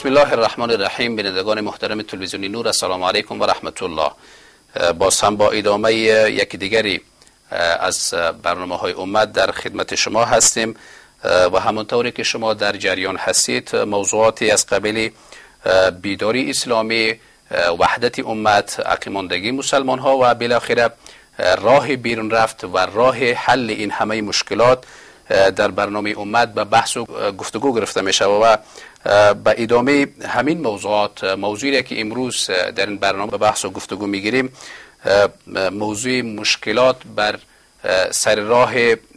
بسم الله الرحمن الرحیم. بینندگان محترم تلویزیونی نور، السلام علیکم و رحمت الله. باز هم با ادامه یکی دیگری از برنامه‌های امت در خدمت شما هستیم و همونطوری که شما در جریان هستید موضوعاتی از قبیل بیداری اسلامی، وحدت امت، عقیماندگی مسلمان ها و بالاخره راه بیرون رفت و راه حل این همه مشکلات در برنامه امت به بحث و گفتگو گرفته می شود و به ادامه همین موضوعات، موضوعی که امروز در این برنامه به بحث و گفتگو می گیریم موضوع مشکلات بر سر راه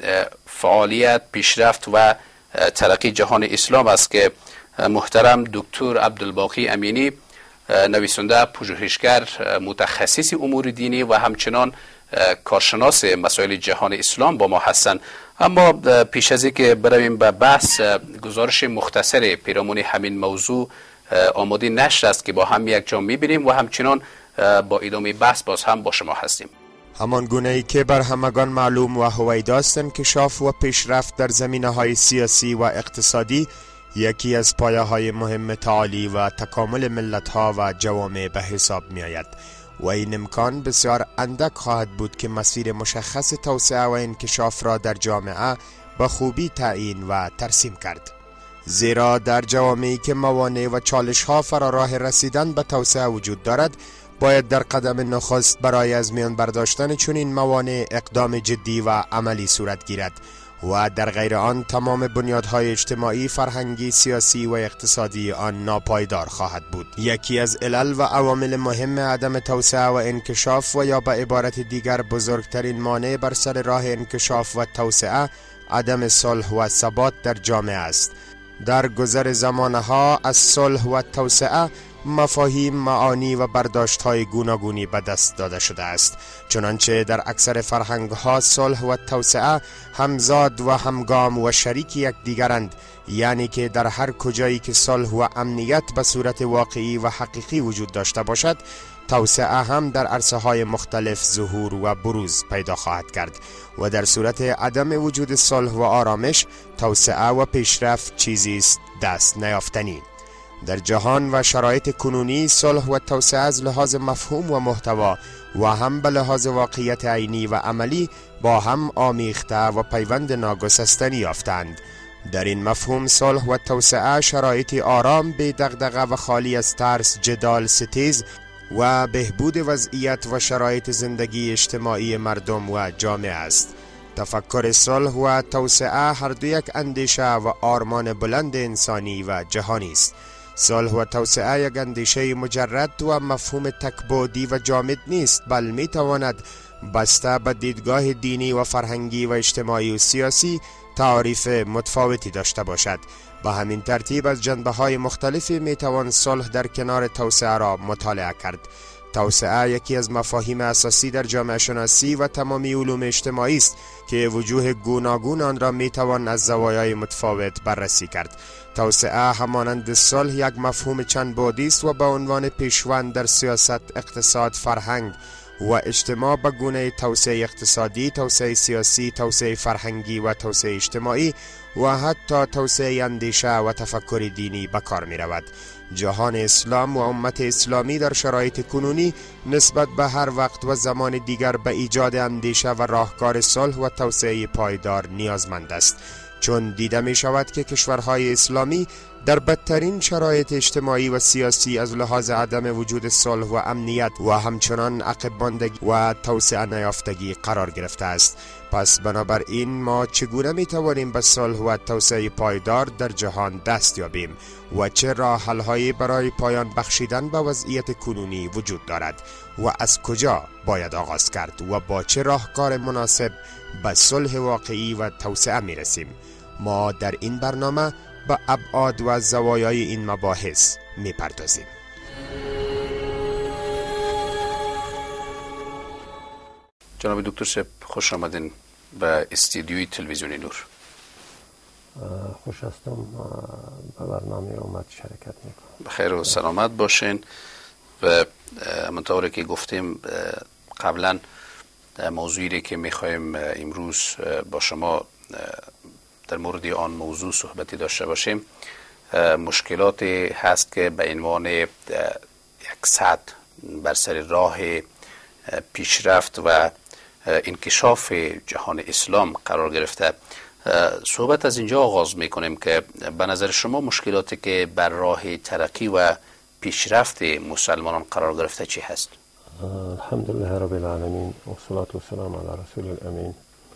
فعالیت، پیشرفت و ترقی جهان اسلام است که محترم دکتر عبدالباقی امینی، نویسنده، پژوهشگر، متخصص امور دینی و همچنان کارشناس مسائل جهان اسلام با ما هستند. اما پیش از اینکه برویم به بحث، گزارش مختصر پیرامون همین موضوع آماده نشر است که با هم یک جا می‌بینیم و همچنان با ادامه بحث باز هم با شما هستیم. همان گونه‌ای که بر همگان معلوم و هویداست، انکشاف و پیشرفت در زمینه‌های سیاسی و اقتصادی یکی از پایه‌های مهم تعالی و تکامل ملت‌ها و جوامع به حساب می‌آید و این امکان بسیار اندک خواهد بود که مسیر مشخص توسعه و انکشاف را در جامعه به خوبی تعیین و ترسیم کرد. زیرا در جوامعی که موانع و چالش‌ها فراراه رسیدن به توسعه وجود دارد، باید در قدم نخست برای از میان برداشتن چنین موانع اقدام جدی و عملی صورت گیرد و در غیر آن تمام بنیادهای اجتماعی، فرهنگی، سیاسی و اقتصادی آن ناپایدار خواهد بود. یکی از علل و عوامل مهم عدم توسعه و انکشاف و یا به عبارت دیگر بزرگترین مانع بر سر راه انکشاف و توسعه عدم صلح و ثبات در جامعه است. در گذر زمانها از صلح و توسعه مفاهیم، معانی و برداشت‌های گوناگونی به دست داده شده است، چنانچه در اکثر فرهنگ‌ها صلح و توسعه همزاد و همگام و شریک یکدیگرند، یعنی که در هر کجایی که صلح و امنیت به صورت واقعی و حقیقی وجود داشته باشد، توسعه هم در عرصه‌های مختلف ظهور و بروز پیدا خواهد کرد و در صورت عدم وجود صلح و آرامش، توسعه و پیشرفت چیزی است دست نیافتنی. در جهان و شرایط کنونی صلح و توسعه از لحاظ مفهوم و محتوا و هم به لحاظ واقعیت عینی و عملی با هم آمیخته و پیوند ناگسستنی یافتند. در این مفهوم صلح و توسعه شرایطی آرام، بی دغدغه و خالی از ترس، جدال، ستیز و بهبود وضعیت و شرایط زندگی اجتماعی مردم و جامعه است. تفکر صلح و توسعه هر دو یک اندیشه و آرمان بلند انسانی و جهانی است. صلح و توسعه یک اندیشه مجرد و مفهوم تکبودی و جامد نیست، بل می تواند بسته به دیدگاه دینی و فرهنگی و اجتماعی و سیاسی تعریف متفاوتی داشته باشد. به همین ترتیب از جنبه‌های مختلفی می توان صلح در کنار توسعه را مطالعه کرد. توسعه یکی از مفاهیم اساسی در جامعه شناسی و تمامی علوم اجتماعی است که وجوه گوناگون آن را می توان از زوایای متفاوت بررسی کرد. توسعه همانند صلح یک مفهوم چند بعدی است و به عنوان پیشوند در سیاست، اقتصاد، فرهنگ و اجتماع به گونه توسعه اقتصادی، توسعه سیاسی، توسعه فرهنگی و توسعه اجتماعی و حتی توسعه اندیشه و تفکر دینی به کار می رود. جهان اسلام و امت اسلامی در شرایط کنونی نسبت به هر وقت و زمان دیگر به ایجاد اندیشه و راهکار صلح و توسعه پایدار نیازمند است، چون دیده می شود که کشورهای اسلامی در بدترین شرایط اجتماعی و سیاسی از لحاظ عدم وجود صلح و امنیت و همچنان عقب ماندگی و توسعه نیافتگی قرار گرفته است. پس بنابراین ما چگونه می توانیم به صلح و توسعه پایدار در جهان دست یابیم و چه راه حل‌هایی برای پایان بخشیدن به وضعیت کنونی وجود دارد و از کجا باید آغاز کرد و با چه راهکار مناسب به صلح واقعی و توسعه می رسیم؟ ما در این برنامه به ابعاد و زوایای این مباحث می پردازیم. جناب دکتر شب، خوش آمدین به استودیوی تلویزیونی نور. خوش هستم، به برنامه امت شرکت میکنم. بخیر و سلامت باشین. و همونطوری که گفتیم قبلا موضوعی که میخوایم امروز با شما در مورد آن موضوع صحبتی داشته باشیم مشکلاتی هست که به عنوان یک سد بر سر راه پیشرفت و انکشاف جهان اسلام قرار گرفته. صحبت از اینجا آغاز میکنیم که به نظر شما مشکلاتی که بر راه ترقی و پیشرفت مسلمانان قرار گرفته چی هست؟ الحمدلله رب العالمین و صلاة و سلام علی رسول الامین.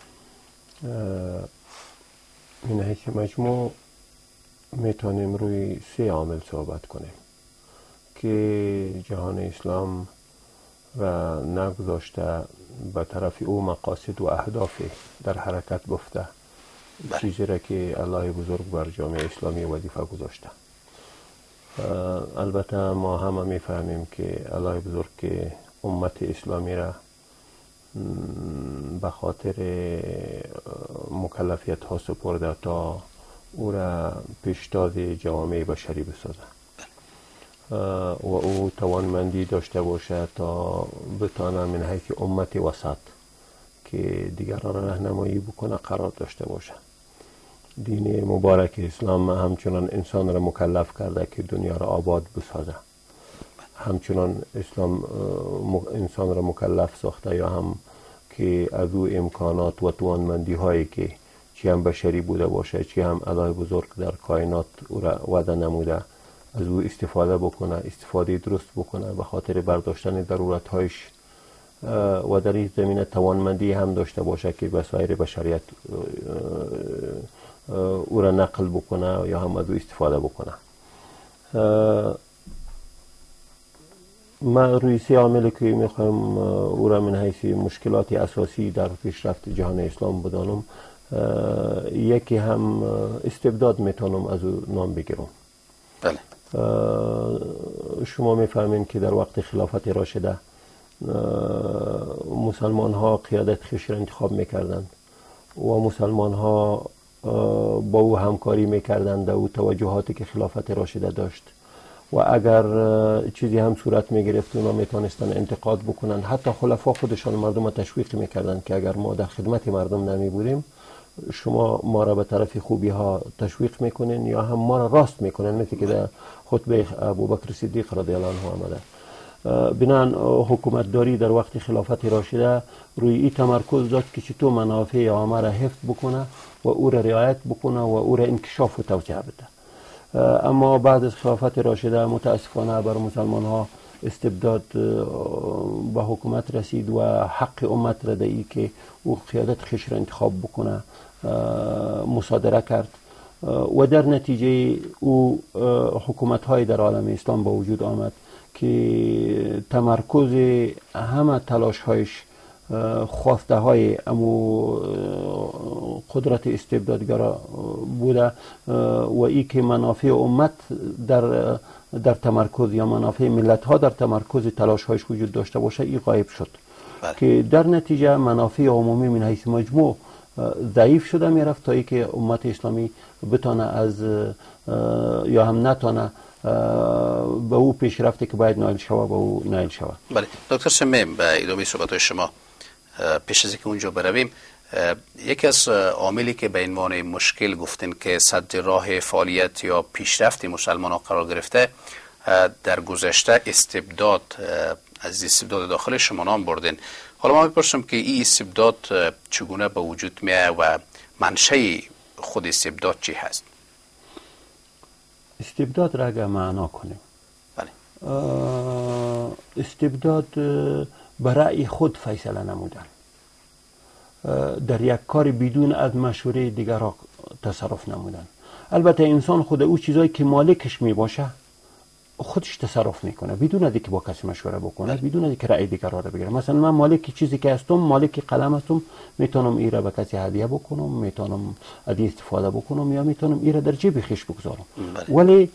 من حیث مجموع میتونیم روی 3 عامل صحبت کنیم که جهان اسلام و نگذاشته به طرف او مقاصد و اهداف در حرکت گفته، چیزی را که الله بزرگ بر جامعه اسلامی وظیفه گذاشته. البته ما همه میفهمیم که الله بزرگ که امت اسلامی را به خاطر مکلفیت ها سپرده تا او را پیشتاز جوامع بشری بسازه و او توانمندی داشته باشه تا بتانه من حیث امت وسط که دیگران را راهنمایی بکنه قرار داشته باشه. دین مبارک اسلام همچنان انسان را مکلف کرده که دنیا را آباد بسازه، همچنان اسلام انسان را مکلف ساخته یا هم که از او امکانات و توانمندی هایی که چی هم بشری بوده باشه چی هم الله بزرگ در کائنات او را وعده نموده از او استفاده بکنه، استفاده درست بکنه به خاطر برداشتن ضرورت هایش و در این زمینه توانمندی هم داشته باشه که به سایر بشریت او را نقل بکنه یا هم از او استفاده بکنه. ما روی 3 عامل که میخوایم او را من حیث مشکلات اساسی در پیشرفت جهان اسلام بدانم، یکی هم استبداد میتونم از او نام بگیرم. بله. شما میفهمین که در وقت خلافت راشده مسلمان ها قیادت خویش را انتخاب میکردند و مسلمان ها با او همکاری میکردند و توجهاتی که خلافت راشده داشت و اگر چیزی هم صورت میگرفت اونا میتونستن انتقاد بکنن. حتی خلفا خودشان مردم تشویق میکردن که اگر ما در خدمت مردم نمی بودیم شما ما را به طرف خوبی ها تشویق میکنین یا هم ما را راست میکنین، مثل که در خطبه ابوبکر صدیق رضی الله عنه آمده. بنان حکومت داری در وقت خلافت راشده روی این تمرکز داشت که چطور منافع عامه را حفظ بکنه و او را رعایت بکنه و او را انکشاف و توسعه بده. اما بعد از خلافت راشده متاسفانه بر مسلمان ها استبداد به حکومت رسید و حق امت را دهی که او قیادت خویش را انتخاب بکنه مصادره کرد و در نتیجه او حکومت های در عالم اسلام با وجود آمد که تمرکز همه تلاش هایش خواسته های امو قدرت استبدادگرا بوده و ای که منافع امت در تمرکز یا منافع ملت ها در تمرکز تلاش هایش وجود داشته باشه ای غایب شد. بله. که در نتیجه منافع عمومی من حیث مجموع ضعیف شده میرفت تا ای که امت اسلامی بتانه از یا هم نتانه به او پیشرفته که باید نایل شود به او نایل شود. بله دکتر شمیم، به ادامه صحبت شما پیش از اینکه اونجا برویم، یکی از عاملی که به عنوان مشکل گفتین که سد راه فعالیت یا پیشرفت مسلمان ها قرار گرفته در گذشته استبداد، از استبداد داخل شما نام بردین. حالا ما بپرسم که این استبداد چگونه به وجود میاد و منشأ خود استبداد چی هست؟ استبداد را اگر معنا کنیم، بله. استبداد برای خود فیصله نمودن، در یک کار بدون از مشوره دیگر تصرف نمودن. البته انسان خود او چیزایی که مالکش می باشه خودش تصرف میکنه بدون از اینکه با کسی مشوره بکنه، بدون از اینکه رأی دیگر را بگیره. مثلا من مالک چیزی که هستم، مالک قلم هستم، میتونم این را به کسی هدیه بکنم، میتونم از این استفاده بکنم یا میتونم این را در جیب خویش بگذارم. ولی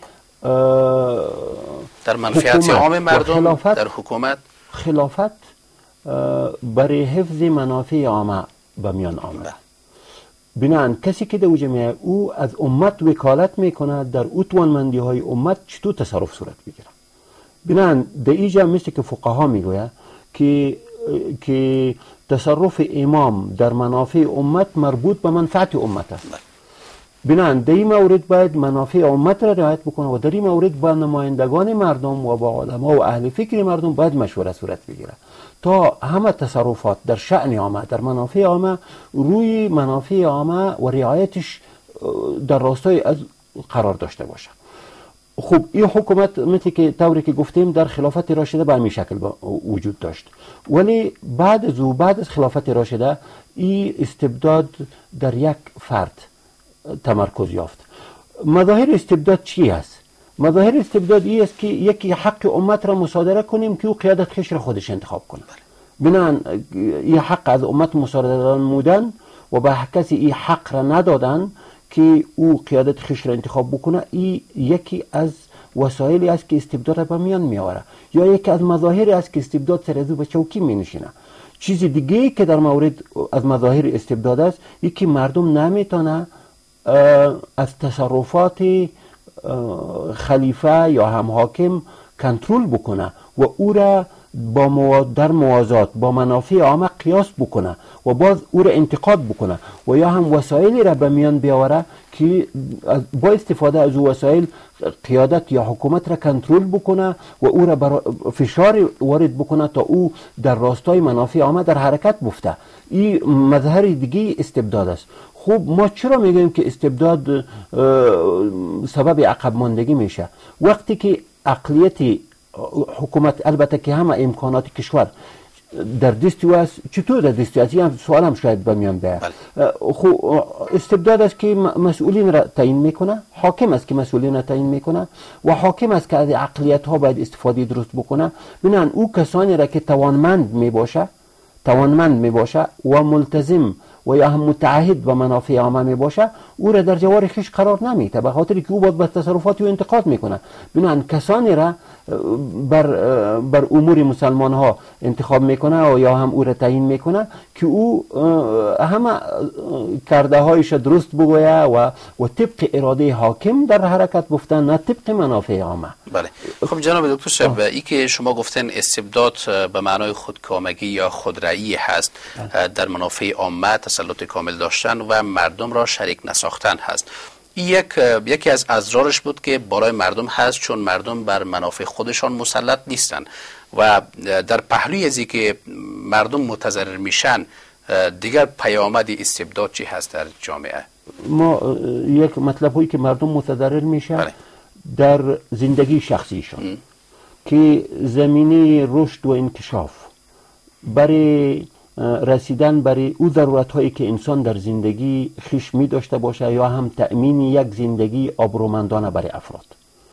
در منفعت عام مردم در حکومت خلافت برای حفظ منافع عامه به میان آمده. بنابراین کسی که در جامعه او از امت وکالت میکنه در او توانمندی های امت چطور تصرف صورت بگیره. بنابراین در اینجا مثل که فقها میگوید که تصرف امام در منافع امت مربوط به منفعت امت است. بنابراین در این مورد باید منافع امت را رعایت بکنه و در این مورد با نمایندگان مردم و با علما و اهل فکر مردم باید مشوره صورت بگیره تا همه تصرفات در شأن عامه، در منافع عامه، روی منافع عامه و رعایتش در راستای از قرار داشته باشه. خب این حکومت مثل که طوری که گفتیم در خلافت راشده به همین شکل وجود داشت، ولی بعد از خلافت راشده این استبداد در یک فرد تمرکز یافت. مظاهر استبداد چی است؟ مظاهر استبداد این است که یکی حق امت را مصادره کنیم که او قیادت خیش را خودش انتخاب کنه. بنابراین این حق از امت مصادره نمودن و به کسی این حق را ندادن که او قیادت خیش را انتخاب بکنه، این یکی از وسایلی است که استبداد را به میان میآوره یا یکی از مظاهری است که استبداد سر از او به چوکی می نشینه. چیز دیگه که در مورد از مظاهر استبداد است یکی مردم نمیتونه از تصرفات خلیفه یا هم حاکم کنترل بکنه و او را در موازات با منافع عامه قیاس بکنه و باز او را انتقاد بکنه و یا هم وسایلی را به میان بیاوره که با استفاده از وسایل قیادت یا حکومت را کنترل بکنه و او را فشار وارد بکنه تا او در راستای منافع عامه در حرکت بفته. این مظهر دیگه استبداد است. خب ما چرا میگیم که استبداد سبب عقب ماندگی میشه؟ وقتی که اقلیت حکومت، البته که همه امکانات کشور در دستی است، چطور در دستی است؟ این سوال هم شاید به میان بیاید. خب استبداد است که مسئولین را تعیین میکنه، حاکم است که مسئولین را تعیین میکنه و حاکم است که از اقلیت ها باید استفاده درست بکنه. بنابراین او کسانی را که توانمند میباشه و ملتزم و یا هم متعهد به منافع عامه می باشه او را در جوار خویش قرار نمیده، به خاطر که او باید به تصرفات او انتقاد میکنه. بنابراین کسانی را بر امور مسلمان ها انتخاب میکنه و یا هم او را تعیین میکنه که او همه کرده هایش درست بگویه و طبق اراده حاکم در حرکت بفتن، نه طبق منافع عامه. بله. خب جناب دکتر صاحب، ای که شما گفتن استبداد به معنای خودکامگی یا خودرأیی هست، در منافع عامه تسلط کامل داشتن و مردم را شریک نساختن هست. یکی از اضرارش بود که بالای مردم هست، چون مردم بر منافع خودشان مسلط نیستن و در پهلوی از که مردم متضرر میشن دیگر پیامد استبداد چی هست در جامعه؟ ما یک مطلب هایی که مردم متضرر میشن در زندگی شخصیشان که زمینه رشد و انکشاف برای رسیدن برای او ضرورت هایی که انسان در زندگی خیش می داشته باشه یا هم تأمین یک زندگی آبرومندانه برای افراد.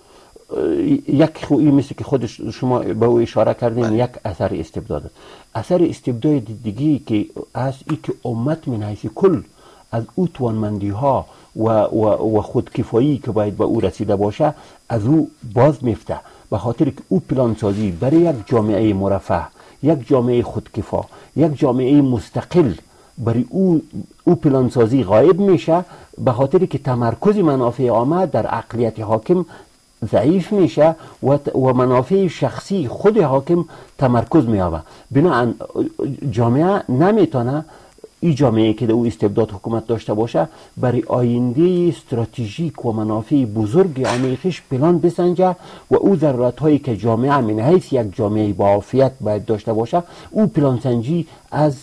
یک خویی مثل که خودش شما به او اشاره کردین یک اثر استبداد است. اثر استبداد دیگی که از ای که امت من حیث کل از او توانمندی ها و خودکفایی که باید به او رسیده باشه از او باز میفته، به خاطر که او پلانسازی برای یک جامعه مرفه، یک جامعه خودکفا، یک جامعه مستقل برای او پلانسازی غایب میشه، به خاطر که تمرکز منافع عامه در اقلیت حاکم ضعیف میشه و منافع شخصی خود حاکم تمرکز مییابه. بنابراین جامعه نمیتونه، این جامعه که در او استبداد حکومت داشته باشه، برای آینده استراتژیک و منافع بزرگ جامعه خیش پلان بسنجه و او ضرورت هایی که جامعه من حیث یک جامعه با عافیت باید داشته باشه او پلان سنجی از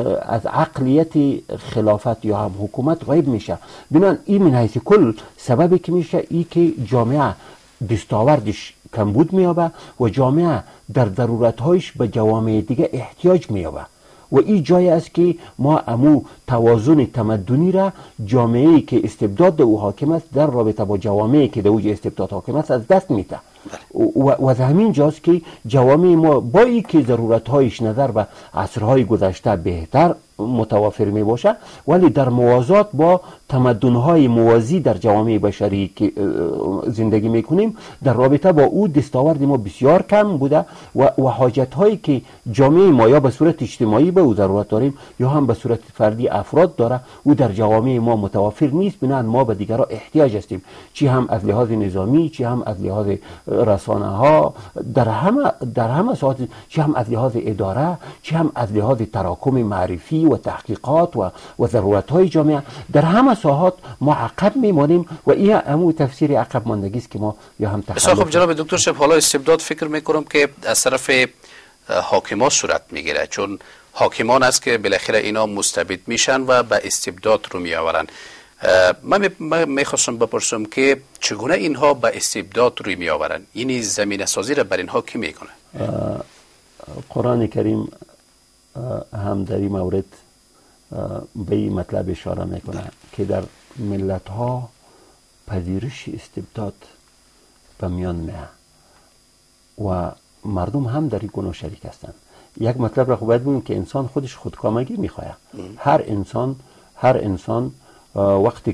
عقلیت خلافت یا هم حکومت غایب میشه. بنابراین این من حیث کل سببی که میشه ای که جامعه دستاوردش کمبود میابه و جامعه در ضرورت هایش به جوامع دیگه احتیاج میابه و این جای است که ما امو توازن تمدنی را جامعه‌ای که استبداد او حاکم است در رابطه با جوامعی که در اوج استبداد حاکم است از دست میده و از همین جاست که جوامع ما با این که ضرورت‌هایش نظر به عصرهای گذشته بهتر متوافر می باشه ولی در موازات با تمدن‌های موازی در جوامع بشری که زندگی میکنیم در رابطه با او دستاورد ما بسیار کم بوده و حاجت‌هایی که جامعه ما یا به صورت اجتماعی به او ضرورت داریم یا هم به صورت فردی افراد داره او در جوامع ما متوافر نیست. بنابراین ما به دیگران احتیاج هستیم، چی هم از لحاظ نظامی، چی هم از لحاظ رسانه ها، در همه ساعت، چی هم از لحاظ اداره، چی هم از لحاظ تراکم معرفی و تحقیقات و ضرورت های جامعه در همه ساحات ما عقب میمانیم و این همون تفسیر عقب ماندگی است که ما یا هم بسیار خب جناب دکتر شب، حالا استبداد فکر میکنم که از طرف حاکمان صورت میگیره، چون حاکمان است که بالاخره اینا مستبد میشن و به استبداد رو میآورن. من میخواستم بپرسم که چگونه اینها به استبداد روی میآورن؟ این زمینه سازی را بر اینها کی میکنه؟ قرآن کریم هم در این مورد به این مطلب اشاره میکنه که در ملت ها پذیرش استبداد به میان میاد و مردم هم در این گناه شریک هستند. یک مطلب را خوب باید ببینیم که انسان خودش خودکامگی میخواه. هر انسان وقتی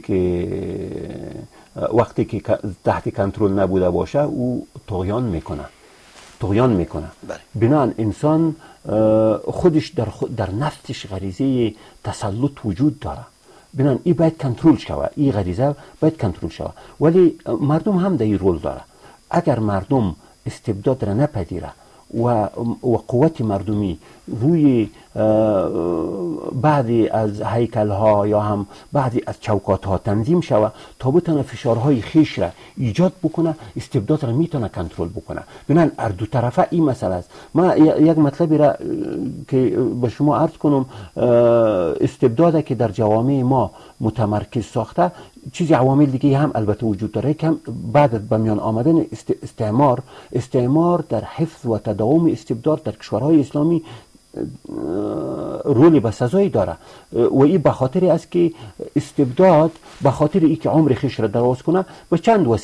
که تحت کنترل نبوده باشه او طغیان میکنه. بنابراین انسان خودش در نفسش غریزه تسلط وجود داره، بنابراین این باید کنترل شود، این غریزه باید کنترل شود. ولی مردم هم در این رول داره. اگر مردم استبداد را نپذیره و قوت مردمی روی بعضی از هیکل ها یا هم بعضی از چوکات ها تنظیم شود تا بتونه فشارهای خیش را ایجاد بکنه، استبداد را میتونه کنترل بکنه. بنابراین هر دو طرفه این مسئله است. من یک مطلبی را که به شما عرض کنم، استبداد که در جوامع ما متمرکز ساخته، چیزی عوامل دیگه هم البته وجود داره که بعد از بمیان آمدن استعمار در حفظ و تداوم استبداد در کشورهای اسلامی رولی بسزایی داره و این به خاطر است که استبداد به خاطر ای که عمر خیش را دراز کنه به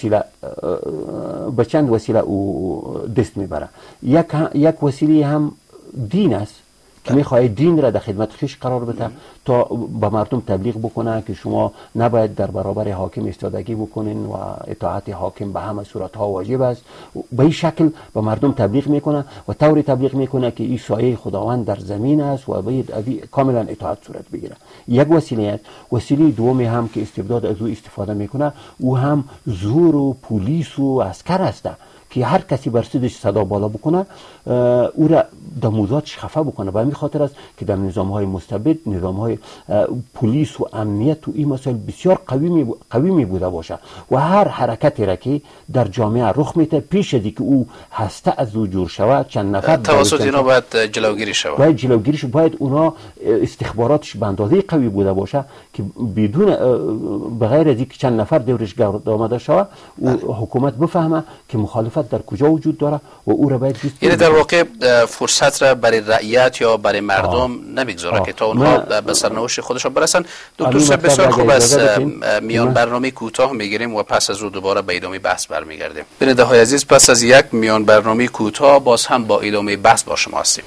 چند وسیله او دست میبره. یک وسیله هم دین است که میخواه دین را در خدمت خیش قرار بده تا به مردم تبلیغ بکنه که شما نباید در برابر حاکم ایستادگی بکنین و اطاعت حاکم به همه صورتها واجب است. به این شکل به مردم تبلیغ میکنه و طوری تبلیغ میکنه که این سایه خداوند در زمین است و باید کاملا اطاعت صورت بگیره. یک وسیله است. وسیله دومی هم که استبداد از او استفاده میکنه او هم زور و پلیس و عسکر است که هر کسی بر صدش صدا بالا بکنه او را دموزاتش خفه بکنه. به همین خاطر است که در نظام‌های مستبد، نظام‌های پلیس و امنیت و این مسائل بسیار قوی می بوده باشه و هر حرکتی را که در جامعه رخ میده پیش از اینکه او هسته از او جور شود چند نفر توسط اینا باید جلوگیری شود. باید اونا استخباراتش به اندازه قوی بوده باشه که بدون بغیر از اینکه چند نفر دورش گرد آمده شود حکومت بفهمه که مخالفت در کجا وجود داره و او را باید یعنی در واقع فرصت را برای رعیت یا برای مردم نمیگذاره که تا اونها به سرنوشت خودشان برسن. دکتر صاحب بسیار خوب است. میان برنامه کوتاه میگیریم و پس از او دوباره به ادامه بحث برمیگردیم. بیننده های عزیز، پس از یک میان برنامه کوتاه باز هم با ادامه بحث با شما هستیم.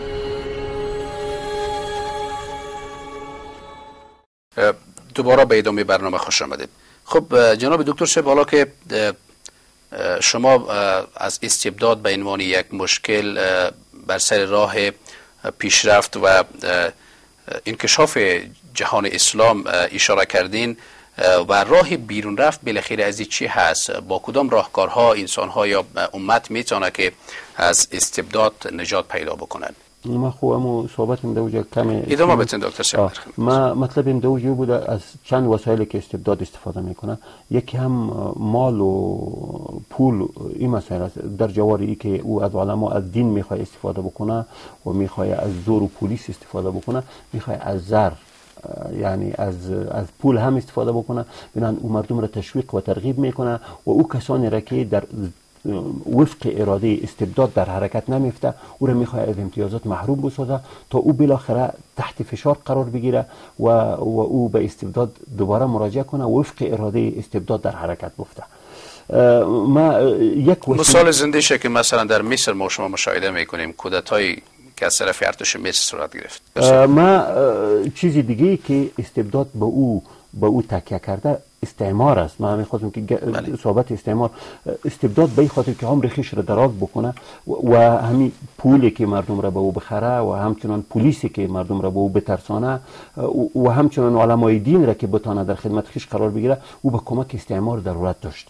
دوباره به ادامه برنامه خوش آمدید. خب جناب دکتر صاحب، حالا که شما از استبداد به عنوان یک مشکل بر سر راه پیشرفت و انکشاف جهان اسلام اشاره کردین و راه بیرون رفت بالاخره از این چی هست؟ با کدام راهکارها انسان‌ها یا امت میتونه که از استبداد نجات پیدا بکنن؟ ما خوامو صحبتم دوجه کمی ادامه بدین دکتر صاحب. ما مطلبم دوجه بوده از چند وسایلی که استبداد استفاده میکنه. یکی هم مال و پول، این مسئله است. در جواری که او از علما از دین میخواد استفاده بکنه و میخواد از زور و پلیس استفاده بکنه، میخواد از زر یعنی از پول هم استفاده بکنه. بنابراین او مردم را تشویق و ترغیب میکنه و او کسانی را که در وفق اراده استبداد در حرکت نمیفته او را میخواد از امتیازات محروم بسازه تا او بالاخره تحت فشار قرار بگیره و او به استبداد دوباره مراجعه کنه و وفق اراده استبداد در حرکت بفته. ما یک مثال زنده شه که مثلا در مصر ما شما مشاهده میکنیم کودتای که از طرف ارتش مصر صورت گرفت. ما چیزی دیگه که استبداد به او تکیه کرده استعمار است. ما میخواستم که صحبت استبداد به این خاطر که عمر خیش را دراز بکنه و همین پولی که مردم را به او بخره و همچنان پلیسی که مردم را به او بترسانه و همچنان علمای دین را که بتانه در خدمت خیش قرار بگیره، او به کمک استعمار ضرورت داشت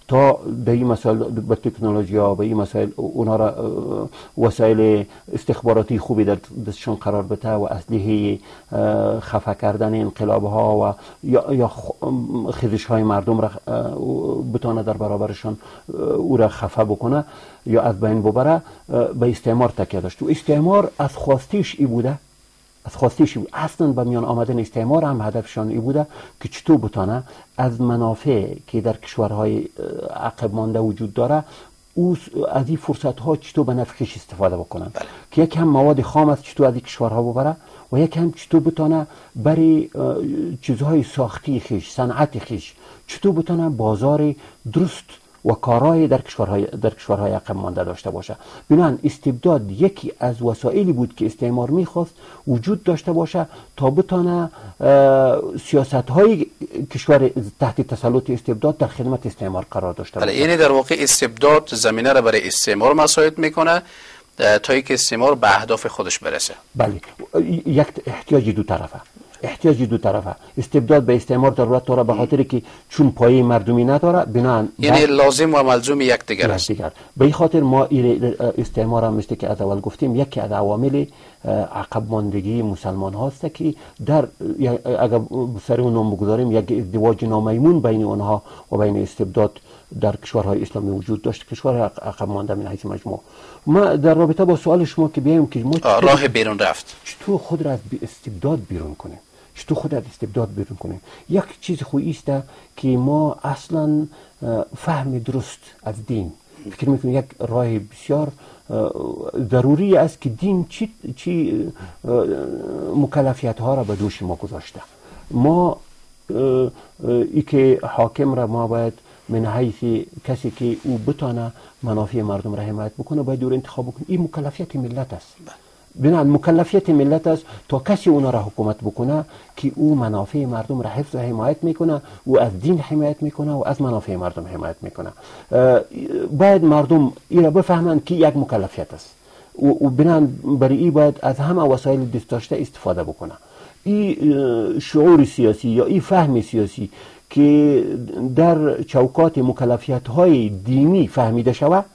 تا به این مسائل، به تکنولوژی ها، به این مسائل اونا را وسایل استخباراتی خوبی در دستشون قرار بده و اسلحه خفه کردن انقلاب ها و یا خیزش های مردم را بتونه در برابرشان او را خفه بکنه یا از بین ببره، به استعمار تکیه داشت. و استعمار از خواستیش ای بوده، اصلا به میان آمدن استعمار هم هدفشان ای بوده که چطور بتانه از منافع که در کشورهای عقب مانده وجود داره او از این فرصت ها چطور به نفع خویش استفاده بکنن. که یک هم مواد خام است چطور از این کشورها ببره و یک هم چطور بتانه برای چیزهای ساختی خویش، صنعت خویش، چطور بتانه بازار درست و کارایی در کشورهای عقب مانده داشته باشه. بنابراین استبداد یکی از وسایلی بود که استعمار میخواست وجود داشته باشه تا بتانه سیاست‌های کشور تحت تسلط استبداد در خدمت استعمار قرار داشته باشه. یعنی در واقع استبداد زمینه را برای استعمار مساعد میکنه تا اینکه استعمار به اهداف خودش برسه. بله، یک احتیاج دو طرفه. استبداد به استعمار ضرورت داره به خاطر که چون پایه مردمی نداره، بنابراین یعنی لازم و ملزوم یکدیگر است. به این خاطر ما استعمار هم مثل که از اول گفتیم یکی از عوامل عقب ماندگی مسلمان هاست که در اگر سر اون نام بگذاریم یک ازدواج نامیمون بین اونها و بین استبداد در کشورهای اسلامی وجود داشت، کشورهای عقب مانده من حیث مجموع. ما در رابطه با سوال شما که بیایم که ما راه بیرون رفت، چطور خود را از استبداد بیرون کنیم، یک چیز خویی است که ما اصلا فهم درست از دین فکر میکنیم یک راه بسیار ضروری است که دین چی مکلفیت ها را به دوش ما گذاشته. ما ای که حاکم را ما باید من حیث کسی که او بتانه منافع مردم را حمایت بکنه باید او را انتخاب بکنه. این مکلفیت ملت است. بنابراین مکلفیت ملت است تا کسی اونا را حکومت بکنه که او منافع مردم را حفظ و حمایت میکنه و از دین حمایت میکنه و از منافع مردم حمایت میکنه. باید مردم این را بفهمند که یک مکلفیت است و بنابراین برای این باید از همه وسایل دست داشته استفاده بکنه. این شعور سیاسی یا این فهم سیاسی که در چوکات مکلفیت های دینی فهمیده شود،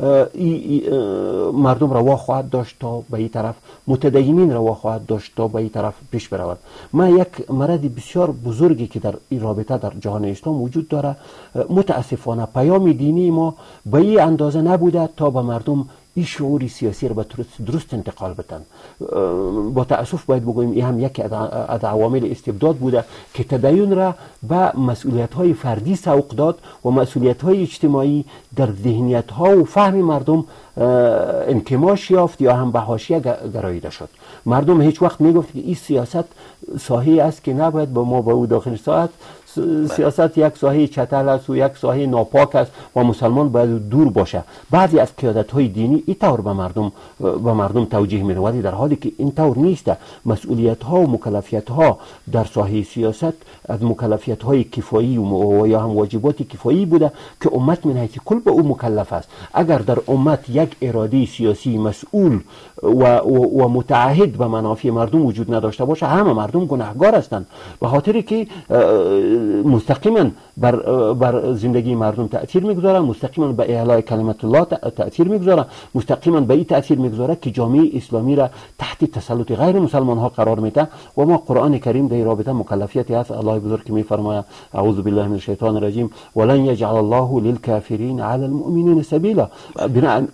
مردم روا خواهد داشت تا به این طرف، متدینین روا خواهد داشت تا به این طرف پیش برود. ما یک مرض بسیار بزرگی که در این رابطه در جهان اسلام وجود داره، متاسفانه پیام دینی ما به این اندازه نبوده تا به مردم این شعور سیاسی را به درست انتقال بدن. با تأسف باید بگوییم این هم یکی از عوامل استبداد بوده که تدین را به مسئولیت های فردی سوق داد و مسئولیت های اجتماعی در ذهنیت ها و فهم مردم انکماش یافت یا هم به حاشیه گراییده شد. مردم هیچ وقت میگفت که این سیاست ساحه است که نباید با ما به او داخل ساعت، سیاست یک ساحه چتل است و یک ساحه ناپاک است و مسلمان باید دور باشه. بعضی از قیادت‌های دینی این طور به مردم توجیه می‌کنند، ولی در حالی که این طور نیست. مسئولیت‌ها و مکلفیت‌ها در ساحه سیاست از مکلفیت‌های کفایی و یا هم واجبات کفایی بوده که امت من حیث کل به او مکلف است. اگر در امت یک اراده سیاسی مسئول و متعهد به منافع مردم وجود نداشته باشه، همه مردم گناهگار هستند، به خاطر که مستقیما بر زندگی مردم تأثیر میگذاره، مستقیما به اعلای کلمت الله تأثیر میگذاره، مستقیما به این تأثیر میگذاره که جامعه اسلامی را تحت تسلط غیر مسلمان ها قرار میده. و ما قرآن کریم در رابطه مکلفیتی هست. الله بزرگ که میفرماید اعوذ بالله من الشیطان الرجیم ولن یجعل الله للکافرین علی المؤمنین سبیلا. بنابراین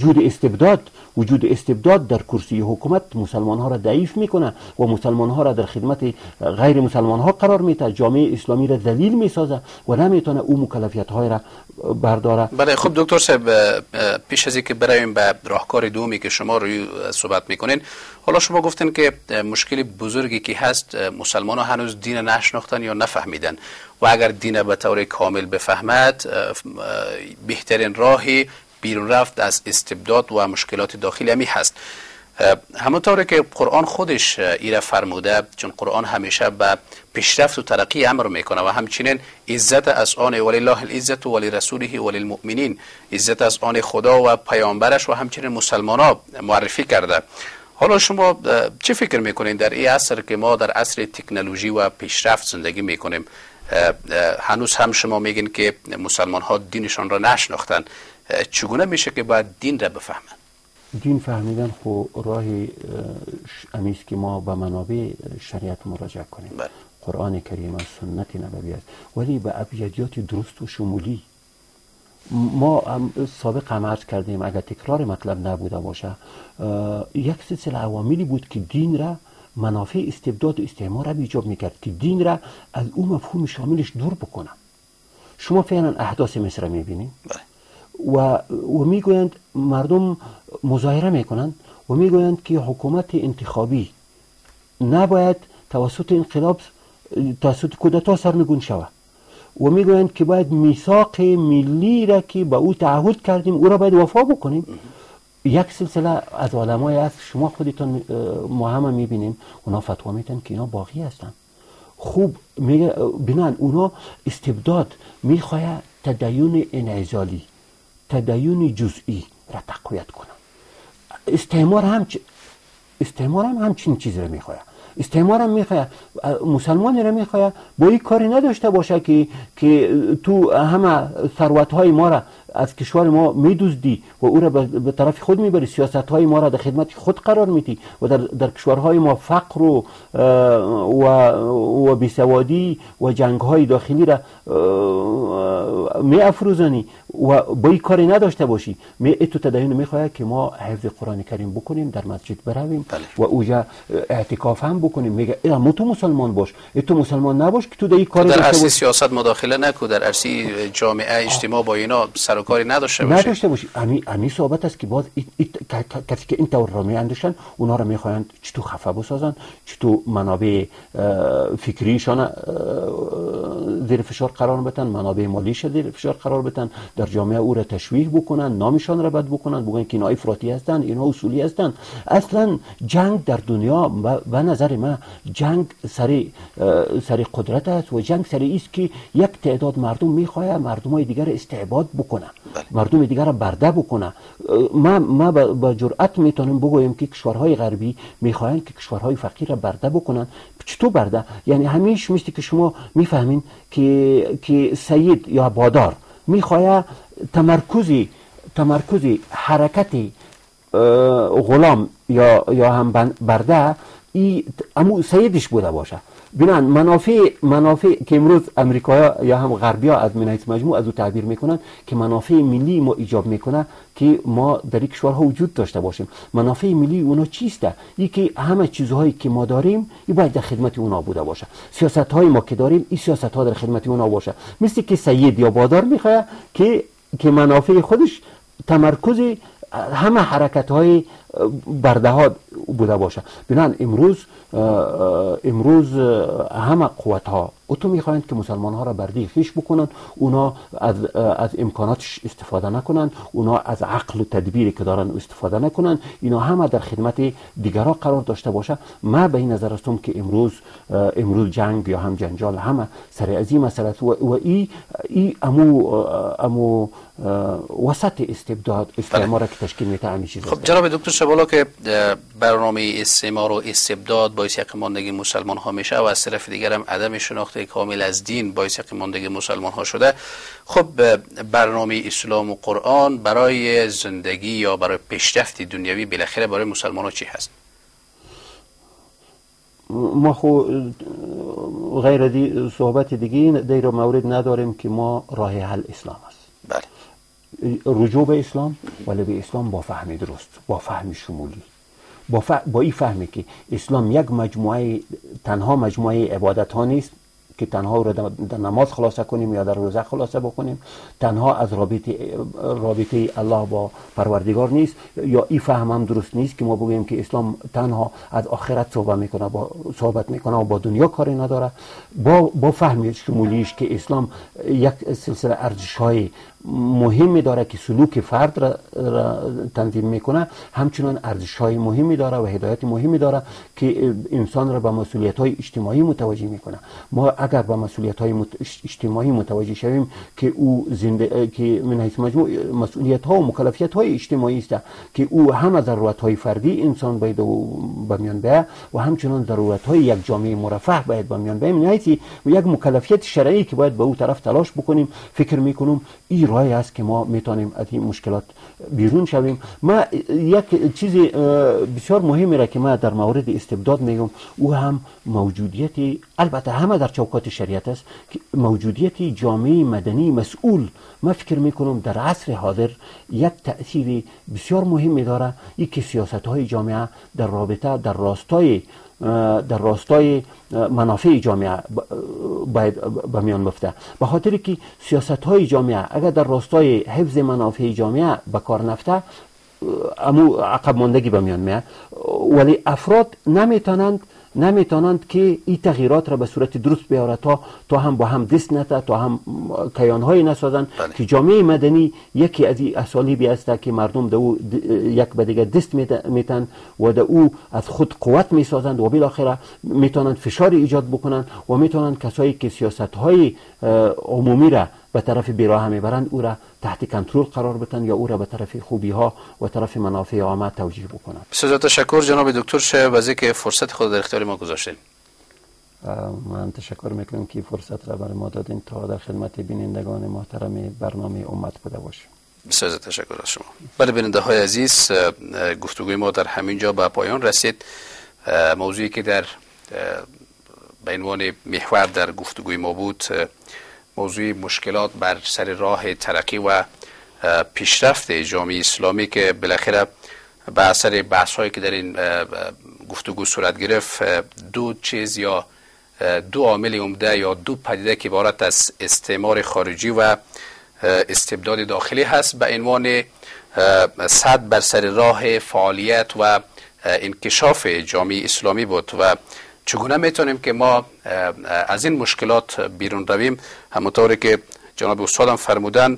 وجود استبداد در کرسی حکومت مسلمان ها را ضعیف میکنه و مسلمان ها را در خدمت غیر مسلمان ها قرار میده، جامعه اسلامی را ذلیل میسازه و نمیتونه او مکلفیت های را برداره. بله، خب دکتر صاحب، پیش از اینکه بریم به راهکار دومی که شما روی صحبت میکنین، حالا شما گفتین که مشکل بزرگی که هست مسلمان ها هنوز دین نشناختن یا نفهمیدن و اگر دین به طور کامل بفهمد بهترین راهی بیرون رفت از استبداد و مشکلات داخلی همی هست. همونطوری که قرآن خودش ایره فرموده، چون قرآن همیشه به پیشرفت و ترقی امر میکنه و همچنین عزت از آن ولله العزت ولرسوله وللمؤمنین، عزت از آن خدا و پیامبرش و همچنین مسلمان ها معرفی کرده. حالا شما چه فکر میکنین در این عصر که ما در عصر تکنولوژی و پیشرفت زندگی میکنیم، هنوز هم شما میگین که مسلمان ها دینشان را نشناختن. چگونه میشه که باید دین را بفهمن؟ دین فهمیدن خو راهی امیست که ما به منابع شریعت مراجعه کنیم. قرآن کریم است، سنت نبوی است، ولی به ابجدیات درست و شمولی. ما سابق هم عرض کردیم اگر تکرار مطلب نبوده باشه، یک سلسله عواملی بود که دین را منافع استبداد و استعمار را ایجاب میکرد که دین را از اون مفهوم شاملش دور بکنه. شما فعلا احداث مصر را میبینید و میگویند مردم مظاهره میکنند و میگویند که حکومت انتخابی نباید توسط انقلاب، توسط کودتا سرنگون شود و میگویند که باید میثاق ملی را که با او تعهد کردیم او را باید وفا بکنیم. یک سلسله از علمای هست، شما خودتون ما همه میبینیم، اونا فتوا میتن که اینا باقی هستن. خوب بینن اونا استبداد میخواه تدین انعزالی، تدین جزئی را تقویت کنن. استعمار هم همچین چیز را میخواه. استعمار هم میخواه مسلمانی را میخواه با این کاری نداشته باشه که تو همه ثروت‌های ما را از کشور ما میدزدی و او را به طرف خود میبری، سیاست‌های ما را در خدمت خود قرار میدی و در کشورهای ما فقر و بیسوادی و جنگ‌های داخلی را میافروزانی و با این کاری نداشته باشی. تو تدین میخواه که ما حفظ قرآن کریم بکنیم، در مسجد برویم و اوجا اعتکاف هم بکنیم. میگه اما تو مسلمان باش، تو مسلمان نباش که تو در این کار در عرصه سیاست مداخله نکو، در عرصه جامعه اجتماع با اینا سر و کاری نداشته باشی. امی صحبت است که باز کسی که این طور را میاندیشن اونا را میخواهند چطور خفه بسازن، چطور منابع فکریشان زیر فشار قرار بدن، منابع مالیش زیر فشار قرار بدن، در جامعه او را تشویه بکنن، نامشان را بد بکنن، بگن که اینا افراطی هستن، اینا اصولی هستن. اصلا جنگ در دنیا به نظر من جنگ سری قدرت است و جنگ سری است که یک تعداد مردم میخواه مردمای دیگر استعباد بکنه، مردم دیگر را برده بکنه. ما با جرأت میتونیم بگویم که کشورهای غربی میخواهند که کشورهای فقیر را برده بکنن. چطور برده؟ یعنی همیشه مثل که شما میفهمین که سید یا بادار میخواه تمرکزی حرکت غلام یا هم برده امو سیدش بوده باشه. بینن منافع که امروز امریکا یا هم غربی ها از منحیث مجموع از او تعبیر میکنن که منافع ملی ما ایجاب میکنه که ما در این کشورها وجود داشته باشیم. منافع ملی اونا چیسته؟ این که همه چیزهایی که ما داریم این باید در خدمت اونا بوده باشه. سیاست های ما که داریم این سیاست ها در خدمت اونا باشه. مثل که سید یا بادار میخواه که منافع خودش تمرکز همه حرکت های برده ها بوده باشه. بنان امروز همه قوت ها تو میخواهند که مسلمان ها را برده خویش بکنن، اونا از امکاناتش استفاده نکنن، اونا از عقل و تدبیری که دارن استفاده نکنن، اینا همه در خدمت دیگرها قرار داشته باشه. من به این نظر هستم که امروز جنگ یا هم جنجال همه سر از این مسئله و ای امو وسط استبداد استعمار که تشکیل میده همین چیز. خب جناب دکتر شبالا که برنامه استعمار و استبداد باعث یقیماندگی مسلمان ها میشه و از طرف دیگر هم عدم شناخت کامل از دین باعث یقیماندگی مسلمان ها شده، خب برنامه اسلام و قرآن برای زندگی یا برای پیشرفت دنیوی بالاخره برای مسلمان ها چی هست؟ ما خو غیر صحبت دیگه در مورد نداریم که ما راه حل اسلام است. بله. رجوع به اسلام، ولی به اسلام با فهم درست، با فهم شمولی، با این فهمی که اسلام یک تنها مجموعه عبادت ها نیست که تنها رو در نماز خلاصه کنیم یا در روزه خلاصه بکنیم، تنها از رابطه الله با پروردگار نیست، یا این فهم هم درست نیست که ما بگوییم که اسلام تنها از آخرت صحبت میکنه و با دنیا کاری نداره. با فهم شمولیش که اسلام یک سلسله ارزش های مهمی داره که سلوک فرد را تنظیم میکنه، همچنان ارزش های مهمی داره و هدایت مهمی داره که انسان را به مسئولیت های اجتماعی متوجه میکنه. ما اگر به مسئولیت های اجتماعی متوجه شویم که او که من حیث مجموع مسئولیت ها و مکلفیت های اجتماعی است که او هم ضرورت های فردی انسان باید به میان بیاید و همچنان ضرورت های یک جامعه مرفه باید به میان بیاید، من حیث یک مکلفیت شرعی که باید به او طرف تلاش بکنیم. فکر میکنم این راهی است که ما میتونیم از این مشکلات بیرون شویم. ما یک چیز بسیار مهمی را که ما در مورد استبداد میگم، او هم موجودیت، البته همه در چوکات شریعت است، که موجودیت جامعه مدنی مسئول، ما فکر میکنم در عصر حاضر یک تأثیر بسیار مهمی داره. این که سیاست های جامعه در رابطه در راستای منافع جامعه باید به میان بفته، به خاطر که سیاست های جامعه اگر در راستای حفظ منافع جامعه به کار نفته، امو عقب ماندگی به میان میاد. ولی افراد نمیتونند که این تغییرات را به صورت درست بیاره تا هم با هم دست نته، تا هم کیانهای نسازند که جامعه مدنی یکی از این اسالیبی است که مردم در او یک به دیگر دست میتن و در او از خود قوت میسازند و بالاخره میتونند فشار ایجاد بکنند و میتونند کسایی که سیاست های عمومی را به طرف بیراه میبرند او را تحت کنترل قرار بدن یا او را به طرف خوبی ها و طرف منافع عامه توجیه بکنند. بسیار تشکر جناب دکتر شایب از اینکه فرصت خود در اختیار ما گذاشتین. من تشکر میکنم که فرصت را برای ما دادین تا در خدمت بینندگان محترم برنامه امت بوده باشیم. بسیار تشکر از شما. بله بیننده های عزیز، گفتگوی ما در همین جا به پایان رسید. موضوعی که در به عنوان محور در گفتگوی ما بود، موضوع مشکلات بر سر راه ترقی و پیشرفت جامعه اسلامی که بالاخره به اثر بحث هایی که در این گفتگو صورت گرفت، دو چیز یا دو عامل عمده یا دو پدیده که عبارت از استعمار خارجی و استبداد داخلی هست به عنوان صد بر سر راه فعالیت و انکشاف جامعه اسلامی بود و چگونه میتونیم که ما از این مشکلات بیرون رویم. همونطوری که جناب استادم فرمودن،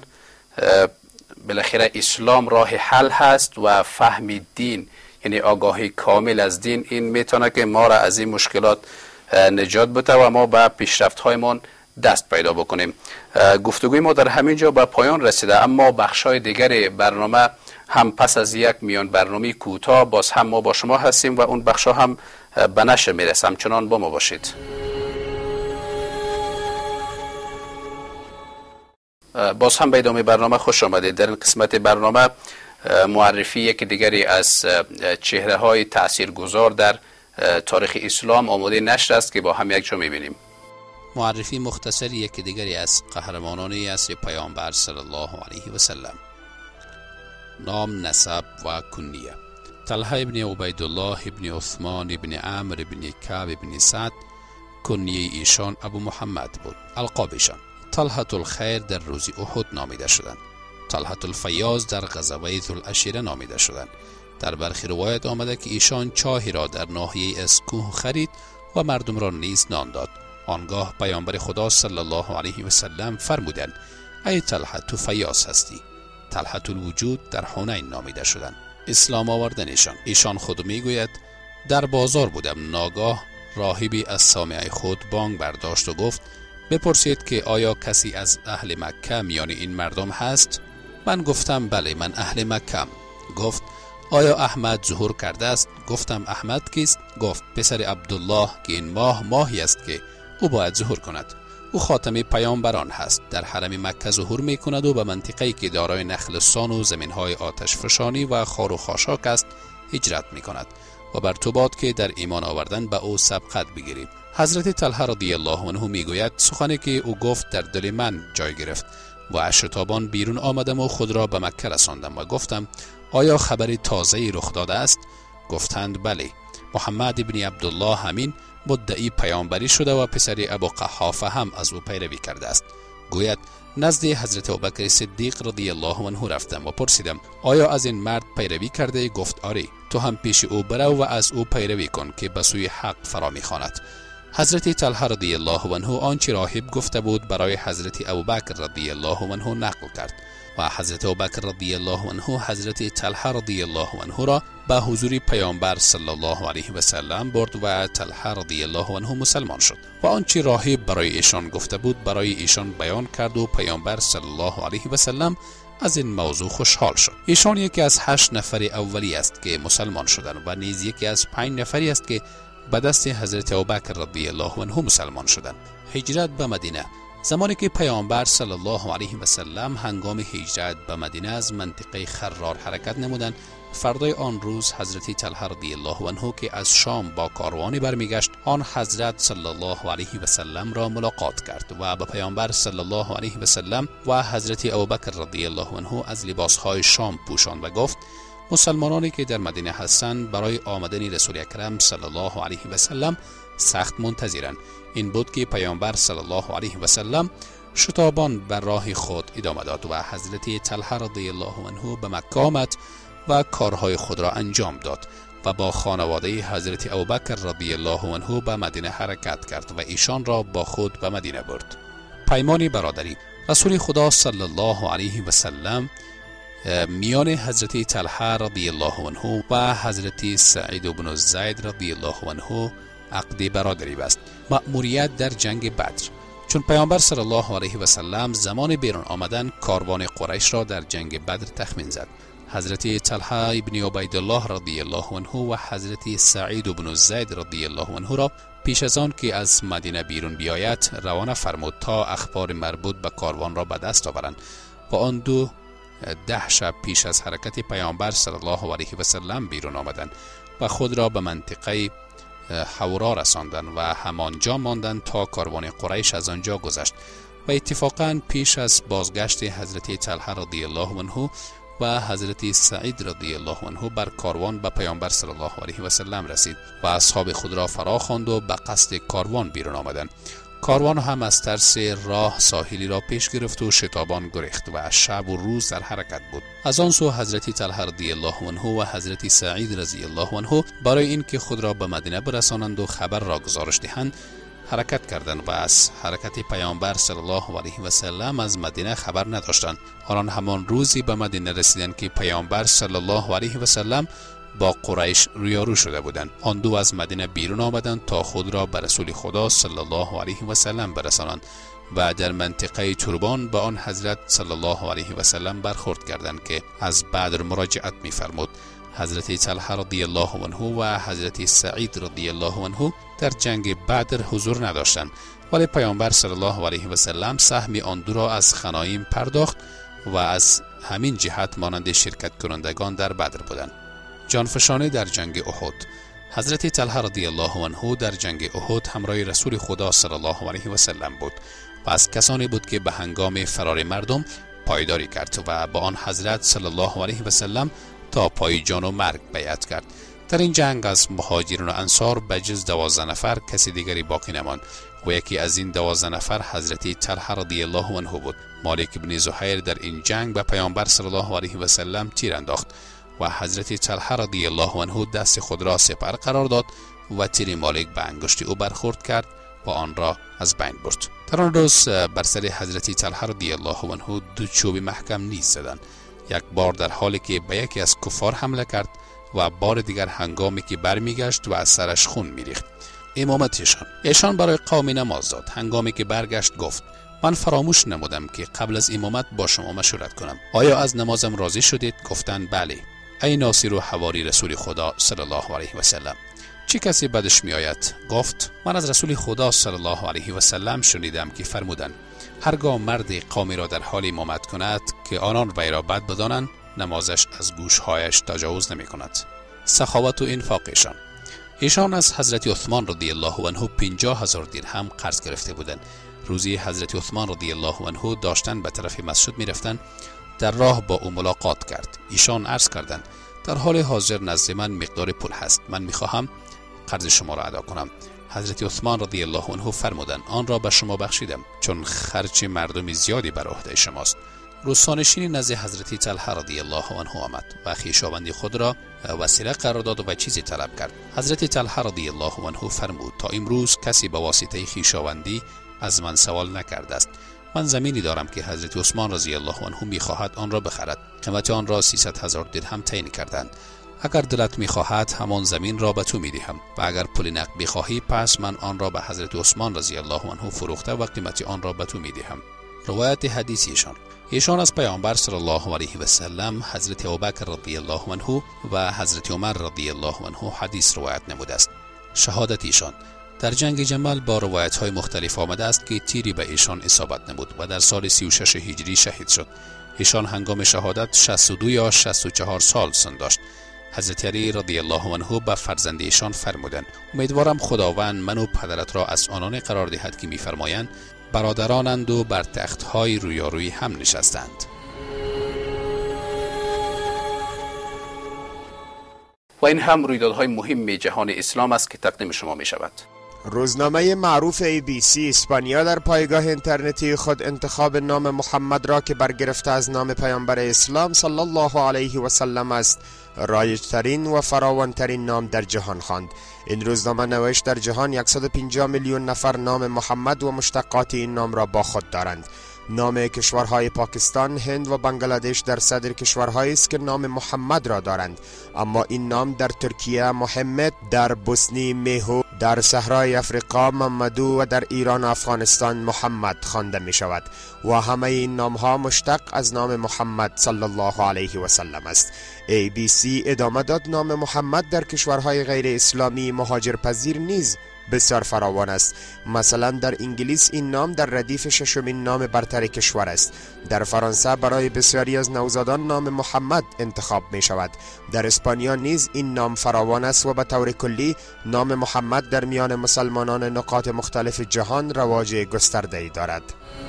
بالاخره اسلام راه حل هست و فهم دین، یعنی آگاهی کامل از دین، این میتونه که ما را از این مشکلات نجات بده و ما به پیشرفت هایمان دست پیدا بکنیم. گفتگوی ما در همین جا به پایان رسیده، اما بخشای دیگر برنامه هم پس از یک میان برنامه کوتاه باز هم ما با شما هستیم و اون بخشا هم به نشر میرسه. همچنان با ما باشید. باز هم به ادامه برنامه خوش آمدید. در این قسمت برنامه معرفی یک دیگری از چهره های تاثیرگذار در تاریخ اسلام آماده نشر است که با هم یک جا میبینیم. معرفی مختصر یک دیگری از قهرمانان عصر پیامبر صلی الله علیه و سلم. نام، نسب و کنیه. طلحه ابن عبیدالله ابن عثمان ابن عمرو ابن کعب ابن سعد، کنیه ایشان ابو محمد بود. القابشان: طلحة الخیر در روز احد نامیده شدند. طلحة الفیاض در غزوه ذوالعشیره نامیده شدند. در برخی روایت آمده که ایشان چاهی را در ناحیه از کوه خرید و مردم را نیز نان داد. آنگاه پیامبر خدا صلی الله علیه و سلم فرمودند: ای طلحة، تو فیاض هستی. طلحة الوجود در حنین نامیده شدند. اسلام آوردنشان: ایشان خود میگوید در بازار بودم، ناگاه راهبی از سامعه خود بانگ برداشت و گفت: بپرسید که آیا کسی از اهل مکه میان این مردم هست؟ من گفتم بله، من اهل مکه‌ام. گفت: آیا احمد ظهور کرده است؟ گفتم احمد کیست؟ گفت: پسر عبدالله که این ماهی است که او باید ظهور کند. او خاتم پیامبران هست. در حرم مکه ظهور می کند و به منطقه‌ای که دارای نخلستان و زمین‌های آتش فشانی و خار و خاشاک است هجرت می کند و بر تو باد که در ایمان آوردن به او سبقت بگیرید. حضرت طلحه رضی الله عنه میگوید سخنی که او گفت در دل من جای گرفت و از شتابان بیرون آمدم و خود را به مکه رساندم و گفتم: آیا خبری تازه‌ای رخ داده است؟ گفتند بله، محمد ابن عبدالله همین مدعی پیامبری شده و پسر ابو قحافه هم از او پیروی کرده است. گوید نزد حضرت ابوبکر صدیق رضی الله عنه رفتم و پرسیدم: آیا از این مرد پیروی کرده؟ گفت آره. تو هم پیش او برو و از او پیروی کن که به سوی حق فرا می‌خواند. حضرت طلحه رضی الله عنه آنچه راهب گفته بود برای حضرت ابوبکر رضی الله عنه نقل کرد و حضرت ابوبکر رضی الله عنه حضرت طلحه رضی الله عنه را به حضور پیامبر صلی الله علیه و سلم برد و طلحه رضی الله عنه مسلمان شد و آنچه راهب برای ایشان گفته بود برای ایشان بیان کرد و پیامبر صلی الله علیه و سلم از این موضوع خوشحال شد. ایشان یکی از 8 نفر اولی است که مسلمان شدند و نیز یکی از 5 نفری است که به دست حضرت ابوبکر رضی الله عنه مسلمان شدند. هجرت به مدینه. زمانی که پیامبر صلی الله علیه و سلم هنگام هجرت به مدینه از منطقه خرار حرکت نمودند، فردای آن روز حضرت طلحه رضی الله عنه که از شام با کاروانی برمیگشت، آن حضرت صلی الله علیه و سلم را ملاقات کرد و به پیامبر صلی الله علیه و سلم و حضرت ابوبکر رضی الله عنه از لباسهای شام پوشاند و گفت: مسلمانانی که در مدینه هستند برای آمدن رسول اکرم صلی الله علیه و سلم سخت منتظرند. این بود که پیامبر صلی الله علیه و سلم شتابان بر راه خود ادامه داد و حضرت طلحه رضی الله عنه به مکه آمد و کارهای خود را انجام داد و با خانواده حضرت ابوبکر رضی الله عنه به مدینه حرکت کرد و ایشان را با خود به مدینه برد. پیمان برادری. رسول خدا صلی الله علیه و سلم میان حضرت طلحه رضی الله عنه و حضرت سعید بن زید رضی الله عنه عقد برادری بست. مأموریت در جنگ بدر. چون پیامبر صلی الله علیه و سلم زمان بیرون آمدن کاروان قریش را در جنگ بدر تخمین زد، حضرت طلحه ابن عبیدالله رضی الله عنه و حضرت سعید بن زید رضی الله عنه را پیش از آن که از مدینه بیرون بیاید روانه فرمود تا اخبار مربوط به کاروان را به دست آورند و آن دو 10 شب پیش از حرکت پیامبر صلی الله علیه و سلم بیرون آمدند و خود را به منطقه حورا رساندند و همانجا ماندند تا کاروان قریش از آنجا گذشت و اتفاقا پیش از بازگشت حضرت طلحه رضی الله عنه و حضرت سعید رضی الله عنه بر کاروان به پیامبر صلی الله علیه و سلم رسید و اصحاب خود را فرا خواند و به قصد کاروان بیرون آمدند. کاروان هم از ترس راه ساحلی را پیش گرفت و شتابان گریخت و شب و روز در حرکت بود. از آن سو حضرت طلحه رضی الله عنه و حضرت سعید رضی الله عنه برای اینکه خود را به مدینه برسانند و خبر را گزارش دهند حرکت کردند و از حرکت پیامبر صلی الله علیه و سلم از مدینه خبر نداشتند. آنان همان روزی به مدینه رسیدند که پیامبر صلی الله علیه و سلم با قریش رویارو شده بودند. آن دو از مدینه بیرون آمدند تا خود را به رسول خدا صلی الله علیه و سلم برسانند و در منطقه تربان به آن حضرت صلی الله علیه و سلم برخورد کردند که از بدر مراجعت می‌فرمود. حضرت طلحه رضی الله عنه و حضرت سعید رضی الله عنه در جنگ بدر حضور نداشتند، ولی پیامبر صلی الله علیه و سلم سهم آن دو را از غنایم پرداخت و از همین جهت مانند شرکت کنندگان در بدر بودند. جانفشانی در جنگ احد. حضرت طلحه رضی الله عنه در جنگ احد همراه رسول خدا صلی الله علیه و سلم بود و از کسانی بود که به هنگام فرار مردم پایداری کرد و با آن حضرت صلی الله علیه و سلم تا پای جان و مرگ بیعت کرد. در این جنگ از مهاجرین و انصار بجز 12 نفر کسی دیگری باقی نماند و یکی از این 12 نفر حضرت طلحه رضی الله عنه بود. مالک بن زهیر در این جنگ به پیامبر صلی الله علیه و سلم تیر انداخت و حضرت طلحه رضی الله عنه دست خود را سپر قرار داد و تیر مالک به انگشت او برخورد کرد و آن را از بین برد. در آن روز بر سر حضرت طلحه رضی الله عنه 2 چوب محکم نیز زدند. یک بار در حالی که به یکی از کفار حمله کرد و بار دیگر هنگامی که برمیگشت و از سرش خون میریخت. امامت ایشان برای قوم نماز داد. هنگامی که برگشت گفت: من فراموش نمودم که قبل از امامت با شما مشورت کنم. آیا از نمازم راضی شدید؟ گفتند بله. ای ناصر و حواری رسول خدا صلی الله علیه و سلم، چه کسی بدش می آید؟ گفت: من از رسول خدا صلی الله علیه و سلم شنیدم که فرمودند هرگاه مرد قومی را در حال امامت کند که آنان وی را بد بدانند نمازش از گوشهایش تجاوز نمی کند. سخاوت و انفاق ایشان از حضرت عثمان رضی الله عنه 50,000 درهم قرض گرفته بودند. روزی حضرت عثمان رضی الله عنه داشتن به طرف مسجد می رفتند. در راه با او ملاقات کرد. ایشان عرض کردند در حال حاضر نزد من مقدار پول هست، من می خواهم قرض شما را ادا کنم. حضرت عثمان رضی الله عنه فرمودند آن را به شما بخشیدم چون خرچ مردم زیادی بر عهده شماست. رستانشینی نزد حضرت طلحه رضی الله عنه آمد و خویشاوندی خود را وسیله قرار داد و چیزی طلب کرد. حضرت طلحه رضی الله عنه فرمود تا امروز کسی به واسطه خویشاوندی از من سوال نکرده است. من زمینی دارم که حضرت عثمان رضی الله عنه می‌خواهد آن را بخرد. قیمت آن را 300,000 درهم تعیین کردند. اگر دلت می‌خواهد همان زمین را به تو می‌دهم و اگر پول نقد بخواهی پس من آن را به حضرت عثمان رضی الله عنه فروخته و قیمت آن را به تو می‌دهم. روایت حدیث ایشان از پیامبر صلی الله علیه و سلم، حضرت ابوبکر رضی الله عنه و حضرت عمر رضی الله عنه حدیث روایت نموده است. شهادت ایشان در جنگ جمل با روایت‌های مختلف آمده است که تیری به ایشان اصابت نمود و در سال 36 هجری شهید شد. ایشان هنگام شهادت 62 یا 64 سال سن داشت. حضرت علی رضی الله عنه به فرزند ایشان فرمودند امیدوارم خداوند من و پدرت را از آنان قرار دهد که می‌فرمایند برادرانند و بر تخت‌های رویارویی هم نشستند. و این هم رویدادهای مهم جهان اسلام است که تقدیم شما می شود. روزنامه معروف ABC اسپانیا در پایگاه اینترنتی خود انتخاب نام محمد را که برگرفته از نام پیامبر اسلام صلی الله علیه و سلم است رایج‌ترین و فراوان‌ترین نام در جهان خواند. این روزنامه نوشت در جهان 150 میلیون نفر نام محمد و مشتقات این نام را با خود دارند. نام کشورهای پاکستان، هند و بنگلادش در صدر کشورهایی است که نام محمد را دارند، اما این نام در ترکیه محمد، در بوسنی میهو، در صحرای افریقا محمدو و در ایران و افغانستان محمد خوانده می شود و همه این نام ها مشتق از نام محمد صلی الله علیه و سلم است. ABC ادامه داد نام محمد در کشورهای غیر اسلامی مهاجرپذیر نیز بسیار فراوان است. مثلا در انگلیس این نام در ردیف ششمین نام برتر کشور است. در فرانسه برای بسیاری از نوزادان نام محمد انتخاب می شود. در اسپانیا نیز این نام فراوان است و به طور کلی نام محمد در میان مسلمانان نقاط مختلف جهان رواج گسترده‌ای دارد.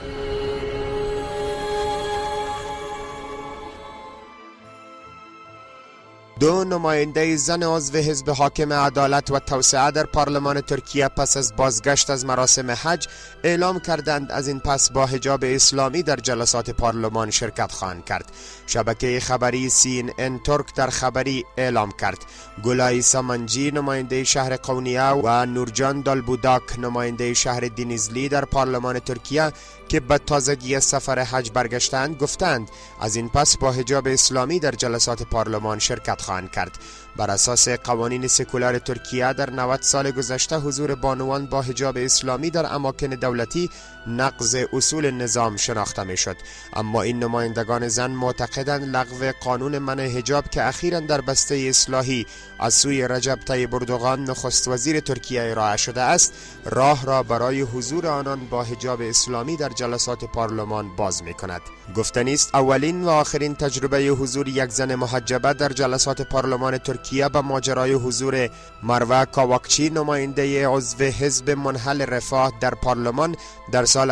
دو نماینده زن عضو حزب حاکم عدالت و توسعه در پارلمان ترکیه پس از بازگشت از مراسم حج اعلام کردند از این پس با حجاب اسلامی در جلسات پارلمان شرکت خواهند کرد. شبکه خبری CNN ترک در خبری اعلام کرد. گلای سامانجی نماینده شهر قونیه و نورجان دالبوداک نماینده شهر دینیزلی در پارلمان ترکیه که به تازگی سفر حج برگشتند گفتند از این پس با حجاب اسلامی در جلسات پارلمان شرکت خواهند کرد. بر اساس قوانین سکولار ترکیه در 90 سال گذشته حضور بانوان با حجاب اسلامی در اماکن دولتی نقض اصول نظام شناخته می شد، اما این نمایندگان زن معتقدند لغو قانون منع حجاب که اخیراً در بسته اصلاحی از سوی رجب طیب اردوغان نخست وزیر ترکیه ارائه شده است راه را برای حضور آنان با حجاب اسلامی در جلسات پارلمان باز می کند. گفتنی است اولین و آخرین تجربه حضور یک زن محجبه در جلسات پارلمان ترکیه به ماجرای حضور مروه کاواکچی نماینده عضو حزب منحل رفاه در پارلمان در سال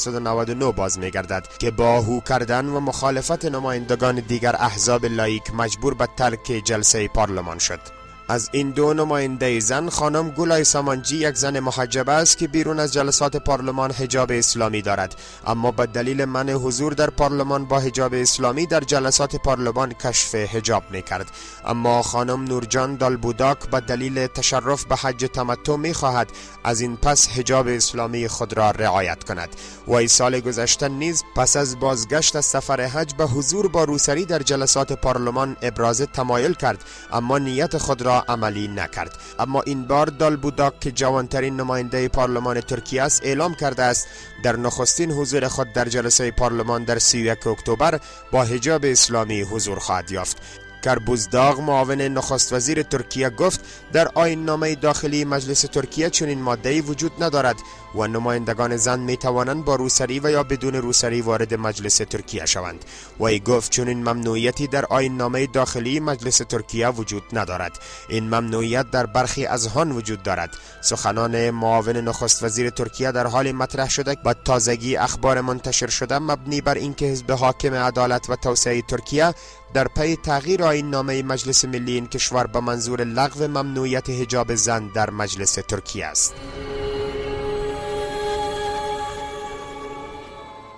1999 باز می گردد که با هو کردن و مخالفت نمایندگان دیگر احزاب لایک مجبور به ترک جلسه پارلمان شد. از این دو نماینده زن خانم گلای سامانجی یک زن محجبه است که بیرون از جلسات پارلمان حجاب اسلامی دارد، اما به دلیل منع حضور در پارلمان با حجاب اسلامی در جلسات پارلمان کشف حجاب می کرد. اما خانم نورجان دالبوداک به دلیل تشرف به حج تمتع می خواهد از این پس حجاب اسلامی خود را رعایت کند. و سال گذشته نیز پس از بازگشت از سفر حج به حضور با روسری در جلسات پارلمان ابراز تمایل کرد، اما نیت خود را عملی نکرد. اما این بار دالبوداک که جوانترین نماینده پارلمان ترکیه است اعلام کرده است در نخستین حضور خود در جلسه پارلمان در 31 اکتبر با حجاب اسلامی حضور خواهد یافت. کربوزداغ معاون نخست وزیر ترکیه گفت در آیین نامه داخلی مجلس ترکیه چنین ماده‌ای وجود ندارد و نمایندگان زن می توانند با روسری و یا بدون روسری وارد مجلس ترکیه شوند. و ای گفت چنین ممنوعیتی در آیین نامه داخلی مجلس ترکیه وجود ندارد. این ممنوعیت در برخی اذهان وجود دارد. سخنان معاون نخست وزیر ترکیه در حال مطرح شده با تازگی اخبار منتشر شده مبنی بر اینکه حزب حاکم عدالت و توسعه ترکیه در پی تغییر آیین نامه مجلس ملی این کشور به منظور لغو ممنوعیت حجاب زن در مجلس ترکیه است.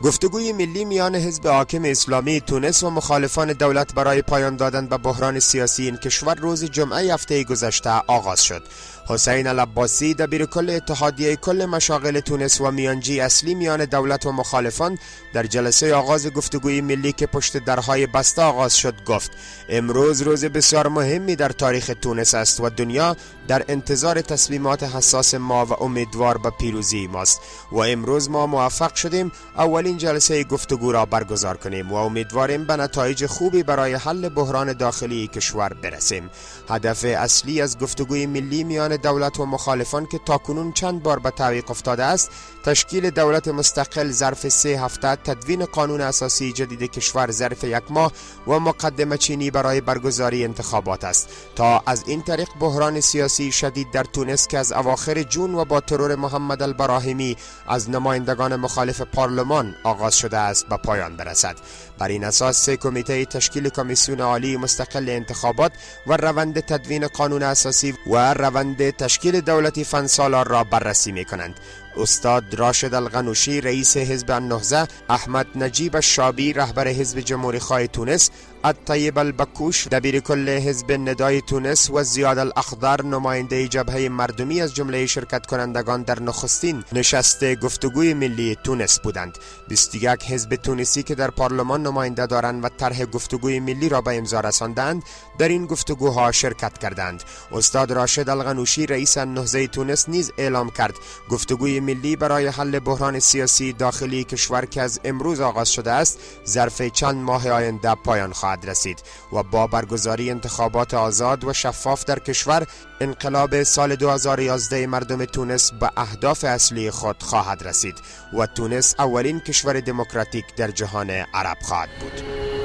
گفتگوی ملی میان حزب حاکم اسلامی تونس و مخالفان دولت برای پایان دادن به بحران سیاسی این کشور روز جمعه هفته گذشته آغاز شد. حسین العباسی دبیرکل اتحادیه کل مشاغل تونس و میانجی اصلی میان دولت و مخالفان در جلسه آغاز گفتگوی ملی که پشت درهای بسته آغاز شد گفت: امروز روز بسیار مهمی در تاریخ تونس است و دنیا در انتظار تصمیمات حساس ما و امیدوار به پیروزی ماست و امروز ما موفق شدیم اولین جلسه گفتگو را برگزار کنیم و امیدواریم به نتایج خوبی برای حل بحران داخلی کشور برسیم. هدف اصلی از گفتگوی ملی میان دولت و مخالفان که تاکنون چند بار به تعویق افتاده است، تشکیل دولت مستقل ظرف 3 هفته، تدوین قانون اساسی جدید کشور ظرف 1 ماه و مقدمه چینی برای برگزاری انتخابات است تا از این طریق بحران سیاسی شدید در تونس که از اواخر جون و با ترور محمد البراهیمی از نمایندگان مخالف پارلمان آغاز شده است به پایان برسد. بر این اساس 3 کمیته تشکیل کمیسیون عالی مستقل انتخابات و روند تدوین قانون اساسی و روند تشکیل دولتی فنسالار را بررسی می کنند. استاد راشد الغنوشی رئیس حزب النهضه، احمد نجیب الشابی رهبر حزب جمهوری خواه تونس، الطیب البکوش دبیرکل حزب ندای تونس و زیاد الاخضر نماینده جبهه مردمی از جمله شرکت کنندگان در نخستین نشست گفتگوی ملی تونس بودند. 21 حزب تونسی که در پارلمان نماینده دارند و طرح گفتگوی ملی را به امضا رساندند در این گفتگوها شرکت کردند. استاد راشد الغنوشی رئیس النهضه تونس نیز اعلام کرد گفتگوی ملی برای حل بحران سیاسی داخلی کشور که از امروز آغاز شده است ظرف چند ماه آینده پایان خواهد رسید و با برگزاری انتخابات آزاد و شفاف در کشور انقلاب سال 2011 مردم تونس به اهداف اصلی خود خواهد رسید و تونس اولین کشور دموکراتیک در جهان عرب خواهد بود.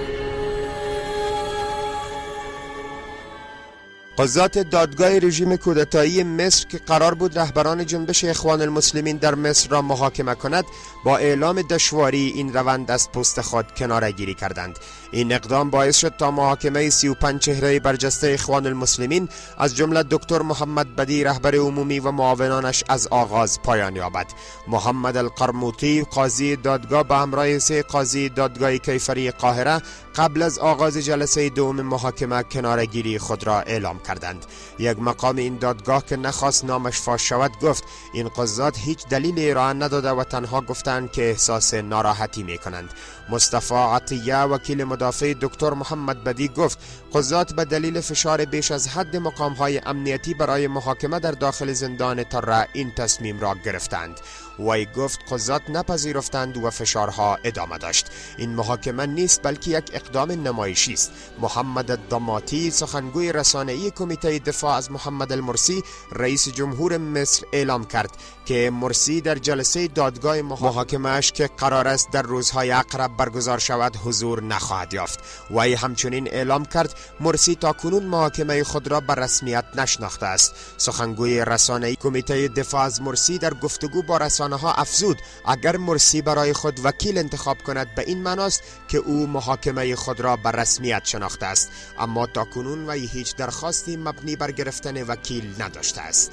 قضات دادگاه رژیم کودتایی مصر که قرار بود رهبران جنبش اخوان المسلمین در مصر را محاکمه کند با اعلام دشواری این روند از پست خود کناره‌گیری کردند. این اقدام باعث شد تا محاکمه 35 چهره برجسته اخوان المسلمین از جمله دکتر محمد بدی رهبر عمومی و معاونانش از آغاز پایان یابد. محمد القرموطی قاضی دادگاه به همراه 3 قاضی دادگاه کیفری قاهره قبل از آغاز جلسه دوم محاکمه کناره‌گیری خود را اعلام کردند. یک مقام این دادگاه که نخواست نامش فاش شود گفت این قضات هیچ دلیلی ارائه نداده و تنها گفتند که احساس ناراحتی می کنند. مصطفی عطیه وکیل مدافع دکتر محمد بدی گفت قضات به دلیل فشار بیش از حد مقام‌های امنیتی برای محاکمه در داخل زندان تره این تصمیم را گرفتند. وی گفت قضات نپذیرفتند و فشارها ادامه داشت. این محاکمه نیست بلکه یک اقدام نمایشی است. محمد الضماطی سخنگوی رسانه‌ای کمیته دفاع از محمد المرسی رئیس جمهور مصر اعلام کرد که مرسی در جلسه دادگاه محاکمه‌اش که قرار است در روزهای اقرب برگزار شود حضور نخواهد یافت. وی همچنین اعلام کرد مرسی تاکنون محاکمه خود را به رسمیت نشناخته است. سخنگوی رسانه‌ای کمیته دفاع از مرسی در گفتگو با رسانه‌ها افزود اگر مرسی برای خود وکیل انتخاب کند به این معناست که او محاکمه خود را به رسمیت شناخته است، اما تاکنون وی هیچ درخواستی مبنی بر گرفتن وکیل نداشته است.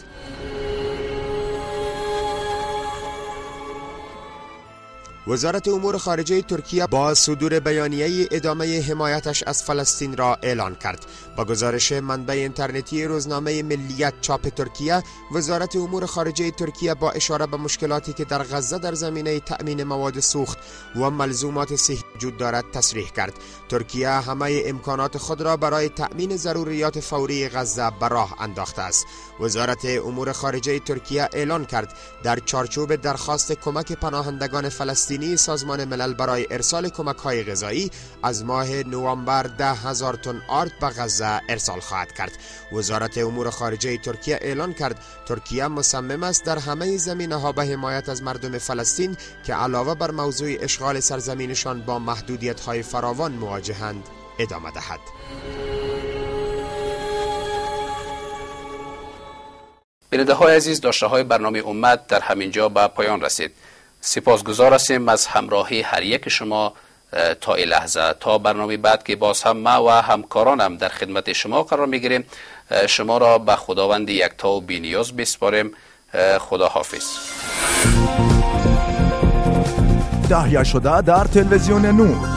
وزارت امور خارجه ترکیه با صدور بیانیه ادامه حمایتش از فلسطین را اعلان کرد. با گزارش منبع اینترنتی روزنامه ملیت چاپ ترکیه، وزارت امور خارجه ترکیه با اشاره به مشکلاتی که در غزه در زمینه تأمین مواد سوخت و ملزومات صحی وجود دارد تصریح کرد. ترکیه همه امکانات خود را برای تأمین ضروریات فوری غزه به راه انداخته است. وزارت امور خارجه ترکیه اعلان کرد در چارچوب درخواست کمک پناهندگان فلسطینی سازمان ملل برای ارسال کمک‌های غذایی از ماه نوامبر 10,000 تن آرد به غزه ارسال خواهد کرد. وزارت امور خارجه ترکیه اعلان کرد ترکیه مصمم است در همه زمینه‌ها به حمایت از مردم فلسطین که علاوه بر موضوع اشغال سرزمینشان با محدودیت‌های فراوان مواجهند ادامه دهد. بیننده های عزیز، داشته های برنامه امت در همین جا به پایان رسید. سپاسگزار هستیم از همراهی هر یک شما تا این لحظه. تا برنامه بعد که باز هم ما و همکارانم در خدمت شما قرار میگیریم، شما را به خداوند یکتا و بی‌نیاز بسپاریم. خدا حافظ. تهیه شده در تلویزیون نور.